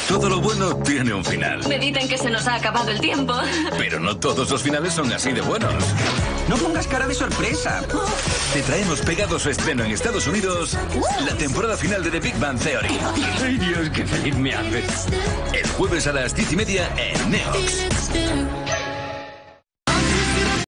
Todo lo bueno tiene un final. Me dicen que se nos ha acabado el tiempo. Pero no todos los finales son así de buenos. No pongas cara de sorpresa. Te traemos pegado su estreno en Estados Unidos, la temporada final de The Big Bang Theory. Ay, Dios, qué feliz me hace. El jueves a las 10:30 en Neox.